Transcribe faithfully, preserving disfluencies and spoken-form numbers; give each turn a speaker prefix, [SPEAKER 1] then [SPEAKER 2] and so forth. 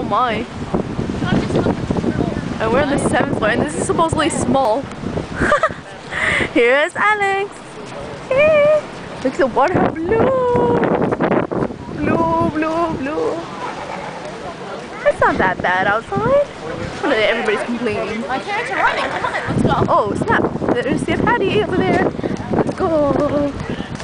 [SPEAKER 1] my. And we're on the seventh floor, and this is supposedly small. Here's Alex. Hey. Look at the water, blue, blue, blue, blue. It's not that bad outside. Everybody's complaining.
[SPEAKER 2] My parents are running. Come on, let's go.
[SPEAKER 1] Oh snap! There's a Patty over there. Let's go.